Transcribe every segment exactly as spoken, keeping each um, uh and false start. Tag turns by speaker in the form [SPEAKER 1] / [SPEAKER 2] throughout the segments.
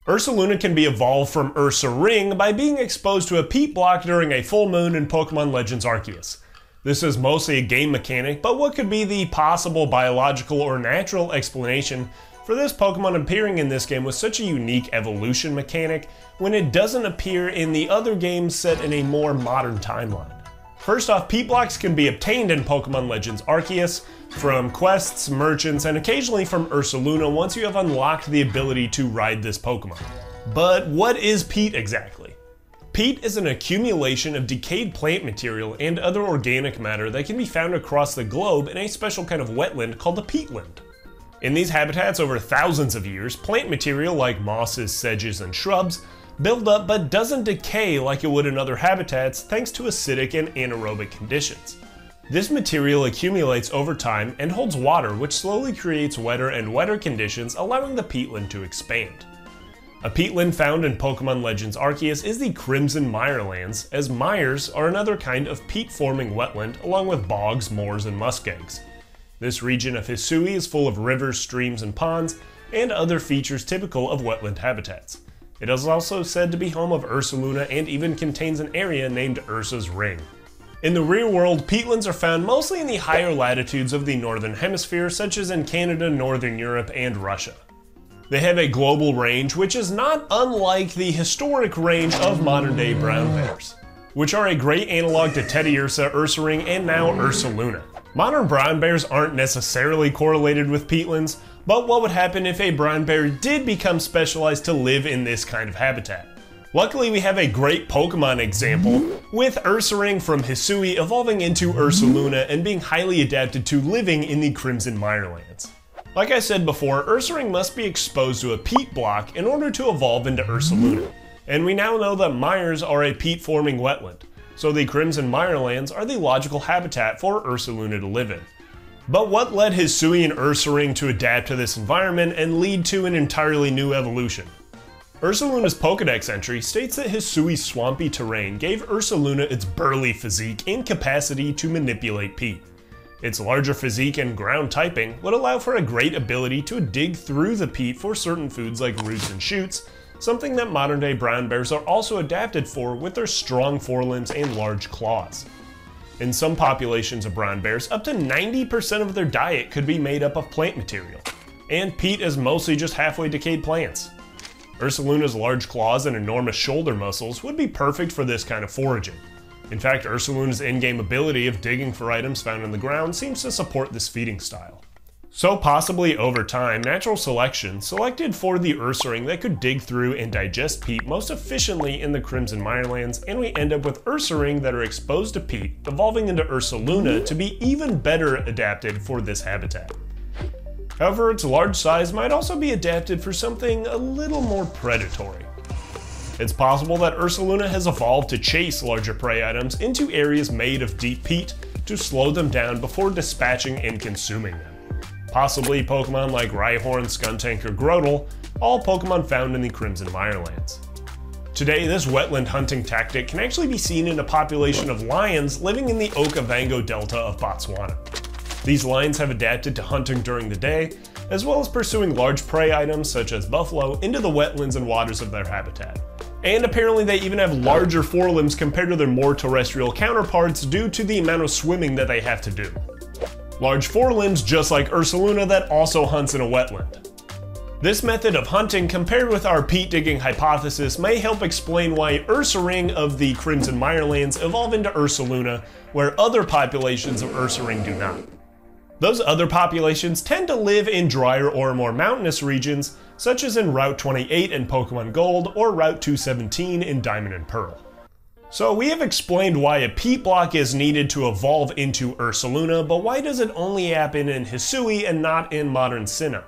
[SPEAKER 1] Ursaluna can be evolved from Ursaring by being exposed to a peat block during a full moon in Pokémon Legends Arceus. This is mostly a game mechanic, but what could be the possible biological or natural explanation for this Pokemon appearing in this game with such a unique evolution mechanic when it doesn't appear in the other games set in a more modern timeline? First off, peat blocks can be obtained in Pokémon Legends Arceus from quests, merchants, and occasionally from Ursaluna once you have unlocked the ability to ride this Pokemon. But what is peat exactly? Peat is an accumulation of decayed plant material and other organic matter that can be found across the globe in a special kind of wetland called the peatland. In these habitats over thousands of years, plant material like mosses, sedges, and shrubs build up but doesn't decay like it would in other habitats thanks to acidic and anaerobic conditions. This material accumulates over time and holds water, which slowly creates wetter and wetter conditions, allowing the peatland to expand. A peatland found in Pokémon Legends Arceus is the Crimson Mirelands, as mires are another kind of peat-forming wetland along with bogs, moors, and muskegs. This region of Hisui is full of rivers, streams, and ponds, and other features typical of wetland habitats. It is also said to be home of Ursaluna and even contains an area named Ursa's Ring. In the real world, peatlands are found mostly in the higher latitudes of the Northern Hemisphere, such as in Canada, Northern Europe, and Russia. They have a global range, which is not unlike the historic range of modern-day brown bears, which are a great analog to Teddiursa, Ursaring, and now Ursaluna. Modern brown bears aren't necessarily correlated with peatlands, but what would happen if a brown bear did become specialized to live in this kind of habitat? Luckily, we have a great Pokemon example, with Ursaring from Hisui evolving into Ursaluna and being highly adapted to living in the Crimson Mirelands. Like I said before, Ursaring must be exposed to a peat block in order to evolve into Ursaluna, and we now know that mires are a peat-forming wetland, so the Crimson Mirelands are the logical habitat for Ursaluna to live in. But what led Hisui and Ursaring to adapt to this environment and lead to an entirely new evolution? Ursaluna's Pokédex entry states that Hisui's swampy terrain gave Ursaluna its burly physique and capacity to manipulate peat. Its larger physique and ground typing would allow for a great ability to dig through the peat for certain foods like roots and shoots, something that modern-day brown bears are also adapted for with their strong forelimbs and large claws. In some populations of brown bears, up to ninety percent of their diet could be made up of plant material, and peat is mostly just halfway decayed plants. Ursaluna's large claws and enormous shoulder muscles would be perfect for this kind of foraging. In fact, Ursaluna's in-game ability of digging for items found in the ground seems to support this feeding style. So possibly over time, natural selection selected for the Ursaring that could dig through and digest peat most efficiently in the Crimson Mirelands, and we end up with Ursaring that are exposed to peat, evolving into Ursaluna to be even better adapted for this habitat. However, its large size might also be adapted for something a little more predatory. It's possible that Ursaluna has evolved to chase larger prey items into areas made of deep peat to slow them down before dispatching and consuming them. Possibly Pokemon like Rhyhorn, Skuntank, or Grotle, all Pokemon found in the Crimson Mirelands. Today, this wetland hunting tactic can actually be seen in a population of lions living in the Okavango Delta of Botswana. These lions have adapted to hunting during the day, as well as pursuing large prey items such as buffalo into the wetlands and waters of their habitat. And apparently they even have larger forelimbs compared to their more terrestrial counterparts due to the amount of swimming that they have to do. Large forelimbs just like Ursaluna that also hunts in a wetland. This method of hunting compared with our peat digging hypothesis may help explain why Ursaring of the Crimson Mirelands evolve into Ursaluna, where other populations of Ursaring do not. Those other populations tend to live in drier or more mountainous regions, such as in Route twenty-eight in Pokémon Gold or Route two seventeen in Diamond and Pearl. So we have explained why a peat block is needed to evolve into Ursaluna, but why does it only happen in Hisui and not in modern Sinnoh?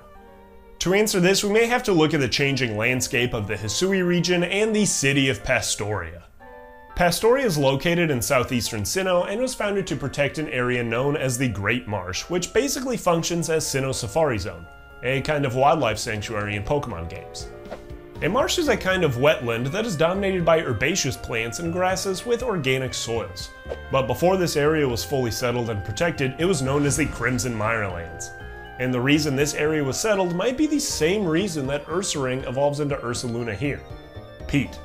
[SPEAKER 1] To answer this, we may have to look at the changing landscape of the Hisui region and the city of Pastoria. Pastoria is located in southeastern Sinnoh and was founded to protect an area known as the Great Marsh, which basically functions as Sinnoh's Safari Zone, a kind of wildlife sanctuary in Pokemon games. A marsh is a kind of wetland that is dominated by herbaceous plants and grasses with organic soils. But before this area was fully settled and protected, it was known as the Crimson Mirelands. and the reason this area was settled might be the same reason that Ursaring evolves into Ursaluna here: peat.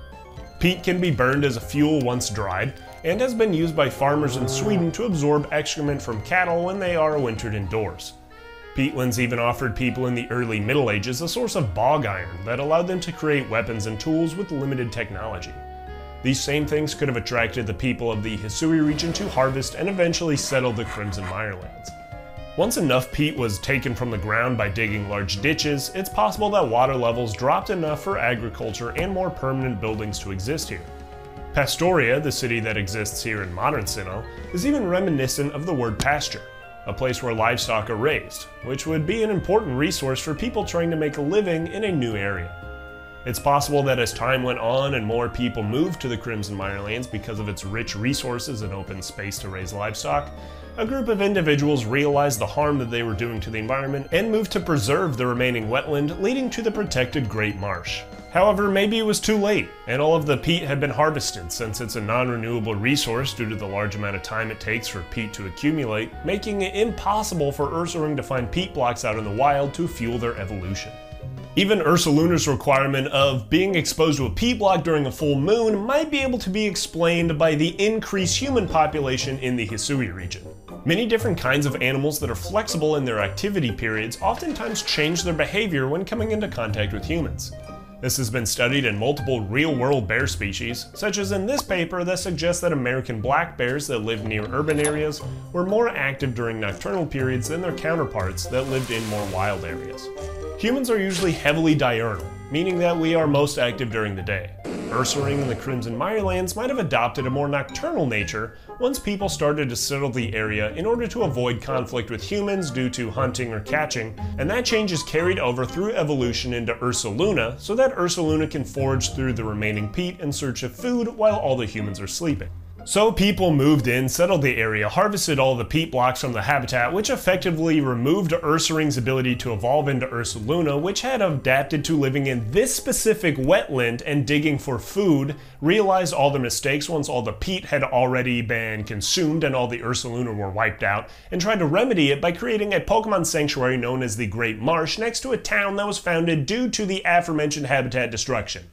[SPEAKER 1] Peat can be burned as a fuel once dried, and has been used by farmers in Sweden to absorb excrement from cattle when they are wintered indoors. Peatlands even offered people in the early Middle Ages a source of bog iron that allowed them to create weapons and tools with limited technology. These same things could have attracted the people of the Hisui region to harvest and eventually settle the Crimson Mirelands. Once enough peat was taken from the ground by digging large ditches, it's possible that water levels dropped enough for agriculture and more permanent buildings to exist here. Pastoria, the city that exists here in modern Sinnoh, is even reminiscent of the word pasture, a place where livestock are raised, which would be an important resource for people trying to make a living in a new area. It's possible that as time went on and more people moved to the Crimson Mirelands because of its rich resources and open space to raise livestock, a group of individuals realized the harm that they were doing to the environment and moved to preserve the remaining wetland, leading to the protected Great Marsh. However, maybe it was too late, and all of the peat had been harvested since it's a non-renewable resource due to the large amount of time it takes for peat to accumulate, making it impossible for Ursaring to find peat blocks out in the wild to fuel their evolution. Even Ursaluna's requirement of being exposed to a peat block during a full moon might be able to be explained by the increased human population in the Hisui region. Many different kinds of animals that are flexible in their activity periods oftentimes change their behavior when coming into contact with humans. This has been studied in multiple real-world bear species, such as in this paper that suggests that American black bears that lived near urban areas were more active during nocturnal periods than their counterparts that lived in more wild areas. Humans are usually heavily diurnal, meaning that we are most active during the day. Ursaring and the Crimson Mirelands might have adopted a more nocturnal nature once people started to settle the area in order to avoid conflict with humans due to hunting or catching, and that change is carried over through evolution into Ursaluna so that Ursaluna can forage through the remaining peat in search of food while all the humans are sleeping. So people moved in, settled the area, harvested all the peat blocks from the habitat, which effectively removed Ursaring's ability to evolve into Ursaluna, which had adapted to living in this specific wetland and digging for food, realized all the mistakes once all the peat had already been consumed and all the Ursaluna were wiped out, and tried to remedy it by creating a Pokemon sanctuary known as the Great Marsh next to a town that was founded due to the aforementioned habitat destruction.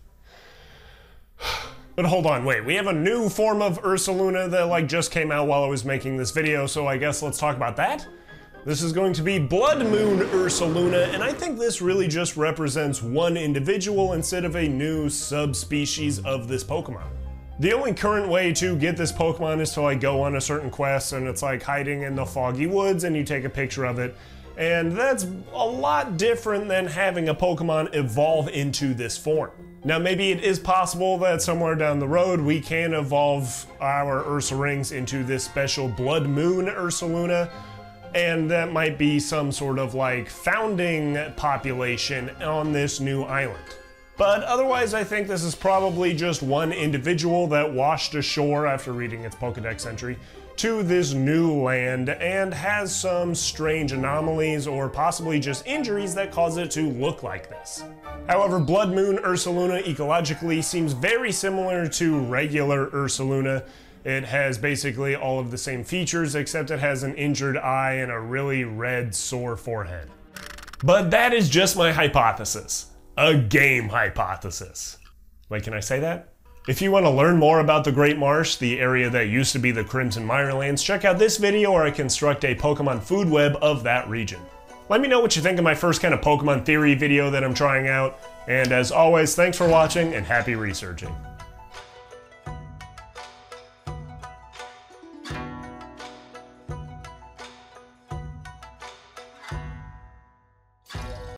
[SPEAKER 1] But hold on, wait, we have a new form of Ursaluna that like just came out while I was making this video, so I guess let's talk about that. This is going to be Blood Moon Ursaluna, and I think this really just represents one individual instead of a new subspecies of this Pokemon. The only current way to get this Pokemon is to like go on a certain quest and it's like hiding in the foggy woods and you take a picture of it. And that's a lot different than having a Pokemon evolve into this form. Now maybe it is possible that somewhere down the road we can evolve our Ursalings into this special Blood Moon Ursaluna, and that might be some sort of like founding population on this new island. But otherwise I think this is probably just one individual that washed ashore after reading its Pokedex entry to this new land and has some strange anomalies or possibly just injuries that cause it to look like this. However, Blood Moon Ursaluna ecologically seems very similar to regular Ursaluna. It has basically all of the same features except it has an injured eye and a really red sore forehead. But that is just my hypothesis. A game hypothesis. Wait, can I say that? If you want to learn more about the Great Marsh, the area that used to be the Crimson Mirelands, check out this video where I construct a Pokemon food web of that region. Let me know what you think of my first kind of Pokemon theory video that I'm trying out, and as always, thanks for watching and happy researching.